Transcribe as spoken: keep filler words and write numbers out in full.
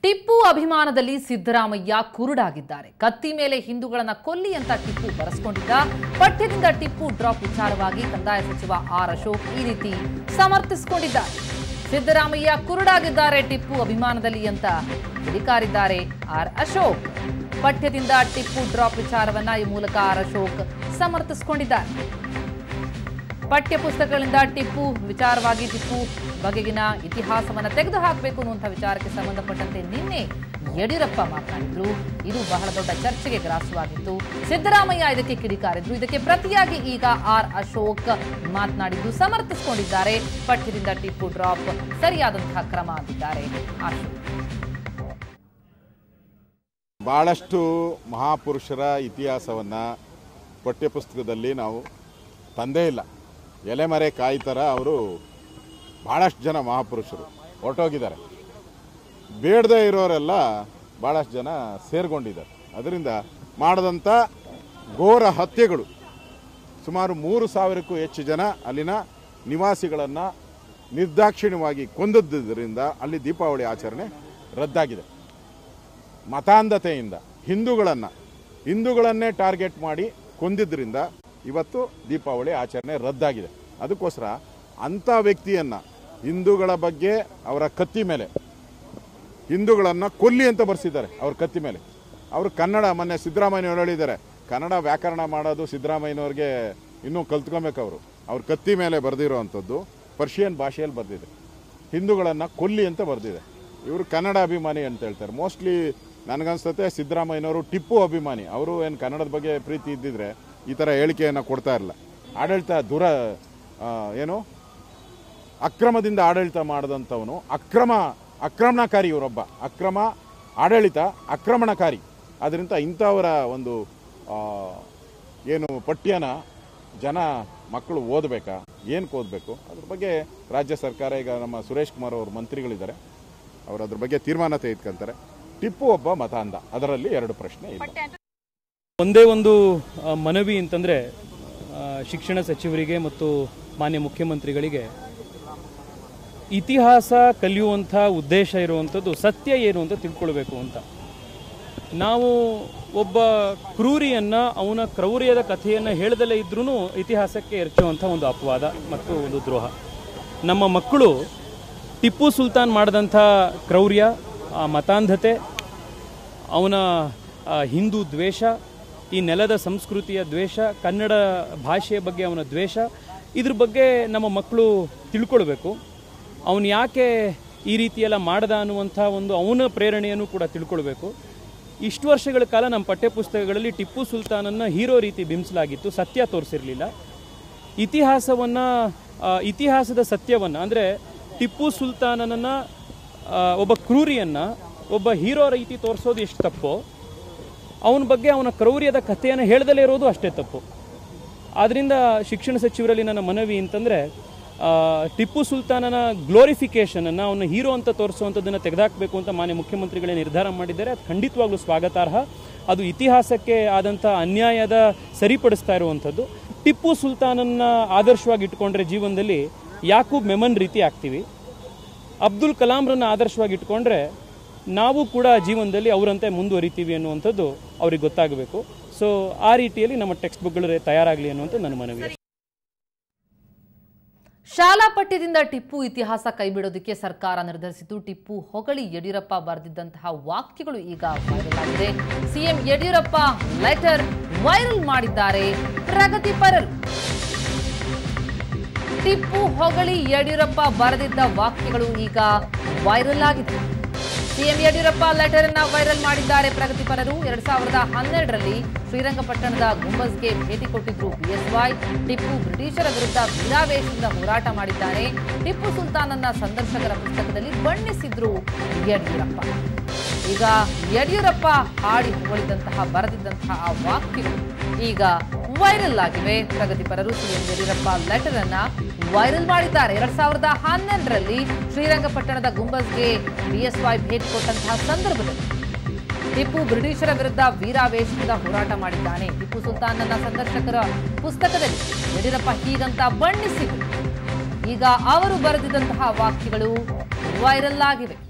ಟಿಪ್ಪು ಅಭಿಮಾನದಲ್ಲಿ ಸಿದ್ದರಾಮಯ್ಯ ಕುರುಡಾಗಿದ್ದಾರೆ. ಕತ್ತಿ ಮೇಲೆ ಹಿಂದೂಗಳನ್ನ ಕೊಲ್ಲಿ ಅಂತ ಟಿಪ್ಪು ಬರೆಸಿಕೊಂಡಿದ್ದ. ಪಠ್ಯದಿಂದ ಟಿಪ್ಪು ಡ್ರಾಪ್ ವಿಚಾರವಾಗಿ ಕಂದಾಯ ಸಚಿವ ಆರ್ ಅಶೋಕ್ ಈ ರೀತಿ ಸಮರ್ಥಿಸಿಕೊಂಡಿದ್ದಾರೆ. ಸಿದ್ದರಾಮಯ್ಯ ಕುರುಡಾಗಿದ್ದಾರೆ ಟಿಪ್ಪು ಅಭಿಮಾನದಲ್ಲಿ ಅಂತ ಕಿಡಿಕಾರಿದ್ದಾರೆ ಆರ್ ಅಶೋಕ್. ಪಠ್ಯದಿಂದ ಟಿಪ್ಪು ಡ್ರಾಪ್ ವಿಚಾರವನ್ನ ಈ ಮೂಲಕ ಆರ್ ಅಶೋಕ್ ಸಮರ್ಥಿಸಿಕೊಂಡಿದ್ದಾರೆ. ಪಠ್ಯ ಪುಸ್ತಕಗಳಿಂದ ಟಿಪ್ಪು ವಿಚಾರವಾಗಿ ಟಿಪ್ಪು ಬಗೆಗಿನ ಇತಿಹಾಸವನ್ನು ತೆಗೆದುಹಾಕಬೇಕು ಅನ್ನುವಂಥ ವಿಚಾರಕ್ಕೆ ಸಂಬಂಧಪಟ್ಟಂತೆ ನಿನ್ನೆ ಯಡಿಯೂರಪ್ಪ ಮಾತನಾಡಿದ್ರು. ಇದು ಬಹಳ ದೊಡ್ಡ ಚರ್ಚೆಗೆ ಗ್ರಾಸವಾಗಿತ್ತು. ಸಿದ್ದರಾಮಯ್ಯ ಇದಕ್ಕೆ ಕಿಡಿಕಾರಿದ್ರು. ಇದಕ್ಕೆ ಪ್ರತಿಯಾಗಿ ಈಗ ಆರ್ ಅಶೋಕ್ ಮಾತನಾಡಿದ್ದು ಸಮರ್ಥಿಸಿಕೊಂಡಿದ್ದಾರೆ. ಪಠ್ಯದಿಂದ ಟಿಪ್ಪು ಡ್ರಾಪ್ ಸರಿಯಾದಂತಹ ಕ್ರಮ ಅಂದಿದ್ದಾರೆ ಅಶೋಕ್. ಬಹಳಷ್ಟು ಮಹಾಪುರುಷರ ಇತಿಹಾಸವನ್ನ ಪಠ್ಯಪುಸ್ತಕದಲ್ಲಿ ನಾವು ತಂದೇ ಇಲ್ಲ. ಎಲೆಮರೆ ಕಾಯಿ ಥರ ಅವರು ಭಾಳಷ್ಟು ಜನ ಮಹಾಪುರುಷರು ಹೊರಟೋಗಿದ್ದಾರೆ. ಬೇಡದೇ ಇರೋರೆಲ್ಲ ಭಾಳಷ್ಟು ಜನ ಸೇರ್ಕೊಂಡಿದ್ದಾರೆ. ಅದರಿಂದ ಮಾಡಿದಂಥ ಘೋರ ಹತ್ಯೆಗಳು ಸುಮಾರು ಮೂರು ಸಾವಿರಕ್ಕೂ ಹೆಚ್ಚು ಜನ ಅಲ್ಲಿನ ನಿವಾಸಿಗಳನ್ನು ನಿರ್ದಾಕ್ಷಿಣ್ಯವಾಗಿ ಕೊಂದದ್ದರಿಂದ ಅಲ್ಲಿ ದೀಪಾವಳಿ ಆಚರಣೆ ರದ್ದಾಗಿದೆ. ಮತಾಂಧತೆಯಿಂದ ಹಿಂದೂಗಳನ್ನು ಹಿಂದೂಗಳನ್ನೇ ಟಾರ್ಗೆಟ್ ಮಾಡಿ ಕೊಂದಿದ್ದರಿಂದ ಇವತ್ತು ದೀಪಾವಳಿ ಆಚರಣೆ ರದ್ದಾಗಿದೆ. ಅದಕ್ಕೋಸ್ಕರ ಅಂಥ ವ್ಯಕ್ತಿಯನ್ನು ಹಿಂದೂಗಳ ಬಗ್ಗೆ ಅವರ ಕತ್ತಿ ಮೇಲೆ ಹಿಂದೂಗಳನ್ನು ಕೊಲ್ಲಿ ಅಂತ ಬರೆಸಿದ್ದಾರೆ. ಅವ್ರ ಕತ್ತಿ ಮೇಲೆ ಅವರು ಕನ್ನಡ ಮೊನ್ನೆ ಸಿದ್ದರಾಮಯ್ಯನವರು ಹೇಳಿದ್ದಾರೆ, ಕನ್ನಡ ವ್ಯಾಕರಣ ಮಾಡೋದು ಸಿದ್ದರಾಮಯ್ಯನವ್ರಿಗೆ ಇನ್ನೂ ಕಲ್ತ್ಕೊಬೇಕು. ಅವರು ಅವ್ರ ಕತ್ತಿ ಮೇಲೆ ಬರೆದಿರೋ ಅಂಥದ್ದು ಪರ್ಷಿಯನ್ ಭಾಷೆಯಲ್ಲಿ ಬರೆದಿದೆ. ಹಿಂದೂಗಳನ್ನು ಕೊಲ್ಲಿ ಅಂತ ಬರೆದಿದೆ. ಇವರು ಕನ್ನಡ ಅಭಿಮಾನಿ ಅಂತ ಹೇಳ್ತಾರೆ. ಮೋಸ್ಟ್ಲಿ ನನಗನ್ಸುತ್ತೆ ಸಿದ್ದರಾಮಯ್ಯನವರು ಟಿಪ್ಪು ಅಭಿಮಾನಿ. ಅವರು ಏನು ಕನ್ನಡದ ಬಗ್ಗೆ ಪ್ರೀತಿ ಇದ್ದಿದ್ರೆ ಈ ಥರ ಹೇಳಿಕೆಯನ್ನು ಕೊಡ್ತಾ ಇರಲ್ಲ. ಆಡಳಿತ ದುರ ಏನು ಅಕ್ರಮದಿಂದ ಆಡಳಿತ ಮಾಡಿದಂಥವನು ಅಕ್ರಮ ಆಕ್ರಮಣಕಾರಿ. ಇವರೊಬ್ಬ ಅಕ್ರಮ ಆಡಳಿತ ಆಕ್ರಮಣಕಾರಿ. ಅದರಿಂದ ಇಂಥವರ ಒಂದು ಏನು ಪಠ್ಯನ ಜನ ಮಕ್ಕಳು ಓದಬೇಕಾ, ಏನಕ್ಕೆ ಓದಬೇಕು, ಅದ್ರ ಬಗ್ಗೆ ರಾಜ್ಯ ಸರ್ಕಾರ ಈಗ ನಮ್ಮ ಸುರೇಶ್ ಕುಮಾರ್ ಅವರು ಮಂತ್ರಿಗಳಿದ್ದಾರೆ, ಅವರು ಅದ್ರ ಬಗ್ಗೆ ತೀರ್ಮಾನ ತೆಗೆದುಕೊಂತಾರೆ. ಟಿಪ್ಪು ಒಬ್ಬ ಮತಾಂಧ, ಅದರಲ್ಲಿ ಎರಡು ಪ್ರಶ್ನೆ ಇಲ್ಲ. ಒಂದೇ ಒಂದು ಮನವಿ ಅಂತಂದರೆ ಶಿಕ್ಷಣ ಸಚಿವರಿಗೆ ಮತ್ತು ಮಾನ್ಯ ಮುಖ್ಯಮಂತ್ರಿಗಳಿಗೆ ಇತಿಹಾಸ ಕಲಿಯುವಂಥ ಉದ್ದೇಶ ಇರುವಂಥದ್ದು ಸತ್ಯ ಏನು ಅಂತ ತಿಳ್ಕೊಳ್ಬೇಕು ಅಂತ. ನಾವು ಒಬ್ಬ ಕ್ರೂರಿಯನ್ನು ಅವನ ಕ್ರೌರ್ಯದ ಕಥೆಯನ್ನು ಹೇಳದಲ್ಲೇ ಇದ್ರೂ ಇತಿಹಾಸಕ್ಕೆ ಎರಚುವಂಥ ಒಂದು ಅಪವಾದ ಮತ್ತು ಒಂದು ದ್ರೋಹ. ನಮ್ಮ ಮಕ್ಕಳು ಟಿಪ್ಪು ಸುಲ್ತಾನ್ ಮಾಡಿದಂಥ ಕ್ರೌರ್ಯ, ಆ ಮತಾಂಧತೆ, ಅವನ ಹಿಂದೂ ದ್ವೇಷ, ಈ ನೆಲದ ಸಂಸ್ಕೃತಿಯ ದ್ವೇಷ, ಕನ್ನಡ ಭಾಷೆಯ ಬಗ್ಗೆ ಅವನ ದ್ವೇಷ, ಇದ್ರ ಬಗ್ಗೆ ನಮ್ಮ ಮಕ್ಕಳು ತಿಳ್ಕೊಳ್ಬೇಕು. ಅವನು ಯಾಕೆ ಈ ರೀತಿಯೆಲ್ಲ ಮಾಡ್ದ ಅನ್ನುವಂಥ ಒಂದು ಅವನ ಪ್ರೇರಣೆಯನ್ನು ಕೂಡ ತಿಳ್ಕೊಳ್ಬೇಕು. ಇಷ್ಟು ವರ್ಷಗಳ ಕಾಲ ನಮ್ಮ ಪಠ್ಯಪುಸ್ತಕಗಳಲ್ಲಿ ಟಿಪ್ಪು ಸುಲ್ತಾನನ್ನು ಹೀರೋ ರೀತಿ ಬಿಂಬಿಸಲಾಗಿತ್ತು, ಸತ್ಯ ತೋರಿಸಿರಲಿಲ್ಲ. ಇತಿಹಾಸವನ್ನು ಇತಿಹಾಸದ ಸತ್ಯವನ್ನು ಅಂದರೆ ಟಿಪ್ಪು ಸುಲ್ತಾನನನ್ನು ಒಬ್ಬ ಕ್ರೂರಿಯನ್ನು ಒಬ್ಬ ಹೀರೋ ರೀತಿ ತೋರಿಸೋದು ಎಷ್ಟು ತಪ್ಪೋ, ಅವನ ಬಗ್ಗೆ ಅವನ ಕ್ರೌರ್ಯದ ಕಥೆಯನ್ನು ಹೇಳ್ದಲೇ ಇರೋದು ಅಷ್ಟೇ ತಪ್ಪು. ಆದ್ದರಿಂದ ಶಿಕ್ಷಣ ಸಚಿವರಲ್ಲಿ ನನ್ನ ಮನವಿ ಅಂತಂದರೆ ಟಿಪ್ಪು ಸುಲ್ತಾನನ ಗ್ಲೋರಿಫಿಕೇಷನನ್ನು ಅವನ ಹೀರೋ ಅಂತ ತೋರಿಸುವಂಥದ್ದನ್ನು ತೆಗೆದಾಕಬೇಕು ಅಂತ ಮಾನ್ಯ ಮುಖ್ಯಮಂತ್ರಿಗಳೇ ನಿರ್ಧಾರ ಮಾಡಿದ್ದಾರೆ. ಅದು ಖಂಡಿತವಾಗ್ಲೂ ಸ್ವಾಗತಾರ್ಹ. ಅದು ಇತಿಹಾಸಕ್ಕೆ ಆದಂಥ ಅನ್ಯಾಯದ ಸರಿಪಡಿಸ್ತಾ ಇರುವಂಥದ್ದು. ಟಿಪ್ಪು ಸುಲ್ತಾನನ್ನ ಆದರ್ಶವಾಗಿ ಇಟ್ಕೊಂಡ್ರೆ ಜೀವನದಲ್ಲಿ ಯಾಕೂಬ್ ಮೆಮನ್ ರೀತಿ ಆಗ್ತೀವಿ. ಅಬ್ದುಲ್ ಕಲಾಂರನ್ನ ಆದರ್ಶವಾಗಿ ಇಟ್ಕೊಂಡ್ರೆ ನಾವು ಕೂಡ ಜೀವನದಲ್ಲಿ ಅವರಂತೆ ಮುಂದುವರಿತೀವಿ ಅನ್ನುವಂಥದ್ದು ಅವ್ರಿಗೆ ಗೊತ್ತಾಗಬೇಕು. ಸೊ ಆ ರೀತಿಯಲ್ಲಿ ನಮ್ಮ ಟೆಕ್ಸ್ಟ್ ಬುಕ್ಗಳು ತಯಾರಾಗಲಿ ಅನ್ನುವಂಥ ನನ್ನ ಮನವಿ. ಶಾಲಾ ಪಠ್ಯದಿಂದ ಟಿಪ್ಪು ಇತಿಹಾಸ ಕೈಬಿಡೋದಕ್ಕೆ ಸರ್ಕಾರ ನಿರ್ಧರಿಸಿದ್ದು. ಟಿಪ್ಪು ಹೊಗಳಿ ಯಡಿಯೂರಪ್ಪ ಬರೆದಿದ್ದಂತಹ ವಾಕ್ಯಗಳು ಈಗ ವೈರಲ್ ಆಗಿದೆ. ಸಿಎಂ ಯಡಿಯೂರಪ್ಪ ಲೆಟರ್ ವೈರಲ್ ಮಾಡಿದ್ದಾರೆ ಪ್ರಗತಿಪರರು. ಟಿಪ್ಪು ಹೊಗಳಿ ಯಡಿಯೂರಪ್ಪ ಬರೆದಿದ್ದ ವಾಕ್ಯಗಳು ಈಗ ವೈರಲ್ ಆಗಿದೆ. ಸಿಎಂ ಯಡಿಯೂರಪ್ಪ ಲೆಟರ್ ಅನ್ನ ವೈರಲ್ ಮಾಡಿದ್ದಾರೆ ಪ್ರಗತಿಪರರು. ಎರಡ್ ಸಾವಿರದ ಹನ್ನೆರಡರಲ್ಲಿ ಶ್ರೀರಂಗಪಟ್ಟಣದ ಗುಂಬಜ್ಗೆ ಭೇಟಿ ಕೊಟ್ಟಿದ್ರು ಬಿಎಸ್ವೈ. ಟಿಪ್ಪು ಬ್ರಿಟಿಷರ ವಿರುದ್ಧ ವೀರಾವೇಶದಿಂದ ಹೋರಾಟ ಮಾಡಿದ್ದಾನೆ. ಟಿಪ್ಪು ಸುಲ್ತಾನನ್ನ ಸಂದರ್ಶಕರ ಪುಸ್ತಕದಲ್ಲಿ ಬಣ್ಣಿಸಿದ್ರು ಯಡಿಯೂರಪ್ಪ. ಈಗ ಯಡಿಯೂರಪ್ಪ ಹಾಡಿ ಹೊಗಳಿದಂತಹ ಬರೆದಿದ್ದಂತಹ ಆ ವಾಕ್ಯಗಳು ಈಗ ವೈರಲ್ ಆಗಿವೆ. ಪ್ರಗತಿಪರರು ಸಿಎಂ ಯಡಿಯೂರಪ್ಪ ಲೆಟರ್ ಅನ್ನ ವೈರಲ್ ಮಾಡಿದ್ದಾರೆ. ಎರಡ್ ಸಾವಿರದ ಹನ್ನೆರಡರಲ್ಲಿ ಶ್ರೀರಂಗಪಟ್ಟಣದ ಗುಂಬಜ್ಗೆ ಬಿಎಸ್ವೈ ಭೇಟಿ ಕೊಟ್ಟಂತಹ ಸಂದರ್ಭದಲ್ಲಿ ಟಿಪ್ಪು ಬ್ರಿಟಿಷರ ವಿರುದ್ಧ ವೀರಾವೇಶದಿಂದ ಹೋರಾಟ ಮಾಡಿದ್ದಾನೆ. ಟಿಪ್ಪು ಸುಲ್ತಾನನ ಸಂದರ್ಶಕರ ಪುಸ್ತಕದಲ್ಲಿ ಯಡಿಯೂರಪ್ಪ ಹೀಗಂತ ಬಣ್ಣಿಸಿದರು. ಈಗ ಅವರು ಬರೆದಿದ್ದಂತಹ ವಾಕ್ಯಗಳು ವೈರಲ್ ಆಗಿವೆ.